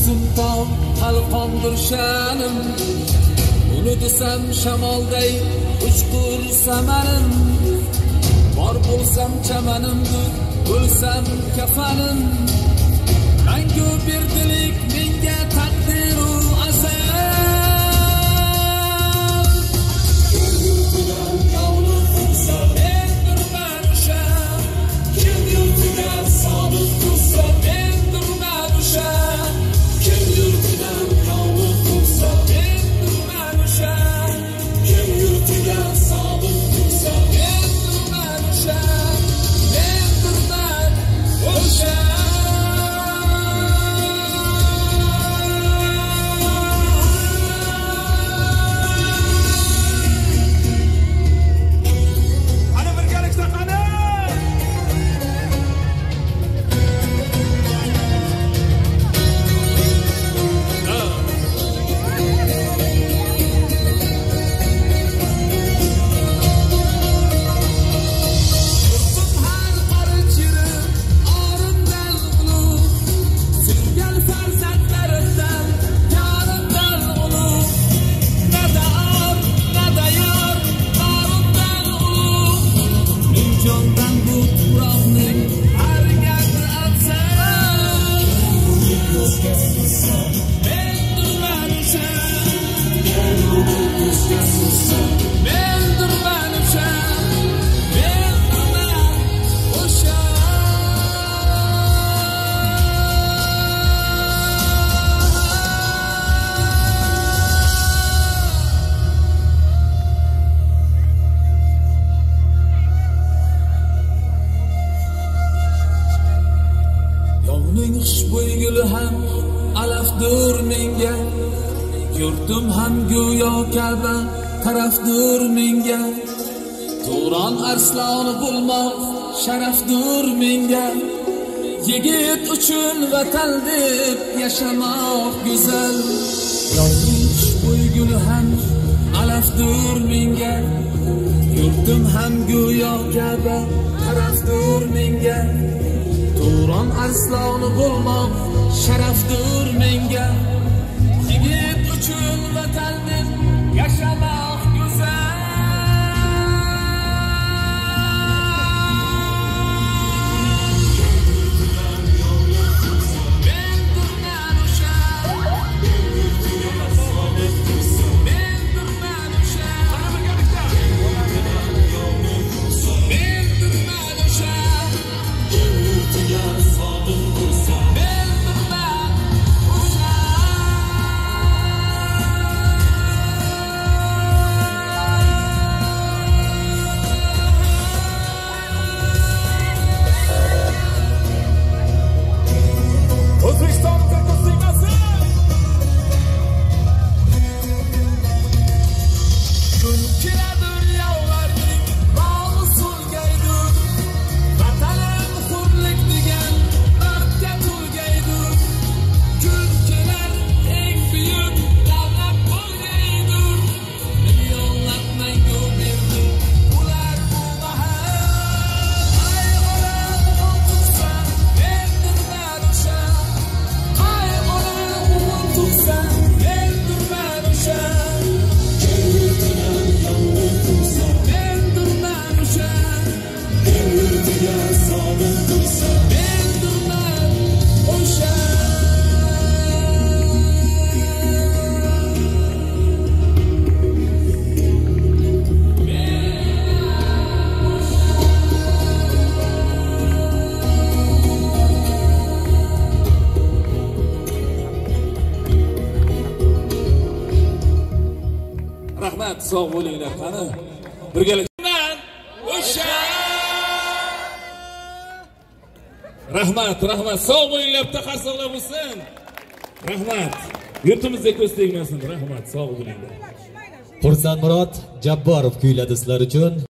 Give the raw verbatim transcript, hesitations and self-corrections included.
uzun tog' qalqondir sha'nim, uni desam shamolday uchqur samanim. Bor bo'lsam chamanimdir, o'lsam kafanim. Mangu berdilik menga taqdiru asal. Xushbo'y guli ham alafdur menga, yurtim ham go'yo Ka'ba tarafdur menga. Turon arsloni bo'lmoq sharafdur menga. Yigit uchun vatan deb yashamoq go'zal. Yozning xushbo'y guli ham alafdur menga, yurtim ham go'yo Ka'ba tarafdur menga. Turon arsloni bo'lmoq sharafdur menga. Yigit uchun vatan deb yashamoq go'zal. Rahmat, sog' bo'linglar. Qani birgalikdan o'sha. Rahmat, rahmat, sog' bo'linglar, taqarsoqlar bo'lsin. Rahmat. Yurtimizga ko'z tegmasin. Rahmat, sog' bo'linglar. Xursand Murod Jabborov kuyladi sizlar uchun.